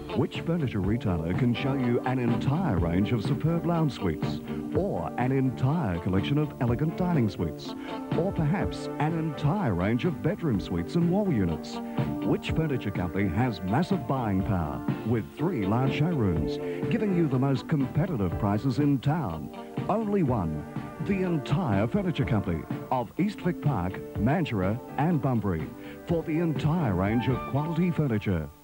Which furniture retailer can show you an entire range of superb lounge suites, or an entire collection of elegant dining suites, or perhaps an entire range of bedroom suites and wall units? Which furniture company has massive buying power with 3 large showrooms, giving you the most competitive prices in town? Only one. The entire furniture company of East Vic Park, Mandurah and Bunbury for the entire range of quality furniture.